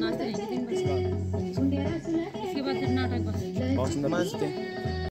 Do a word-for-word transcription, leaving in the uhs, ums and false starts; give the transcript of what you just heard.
नाचते रहेंगे दिन भर। इसके बाद फिर नाटक बस। बहुत सुंदर नाचते हैं।